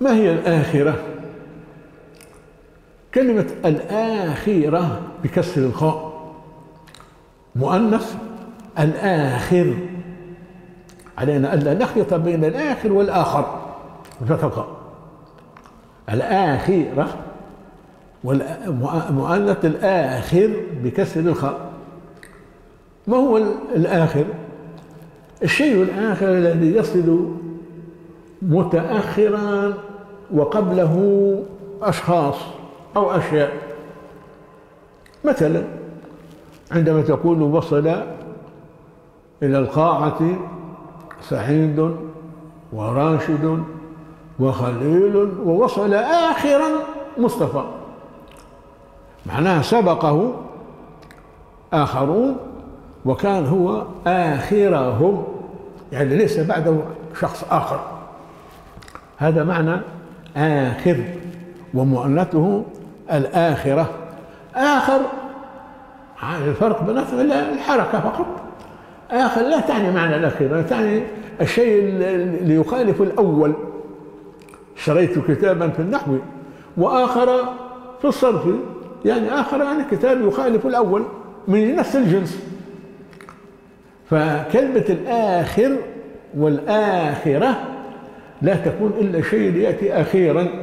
ما هي الآخرة؟ كلمة الآخرة بكسر الخاء مؤنث، الآخر، علينا ألا نخلط بين الآخر والآخر بفتح الخاء. الآخرة والمؤنث الآخر بكسر الخاء. ما هو الآخر؟ الشيء الآخر الذي يصل متأخرا وقبله أشخاص أو أشياء. مثلا عندما تقول وصل إلى القاعة سعيد وراشد وخليل ووصل آخرا مصطفى، معناها سبقه آخرون وكان هو آخرهم، يعني ليس بعده شخص آخر. هذا معنى آخر، ومؤنثه الآخرة. آخر الفرق بين الحركة فقط. آخر لا تعني معنى الأخير، تعني الشيء اللي يخالف الأول. اشتريت كتابا في النحو وآخر في الصرف، يعني آخر يعني كتاب يخالف الأول من نفس الجنس. فكلمة الآخر والآخرة لا تكون إلا شيء يأتي أخيرا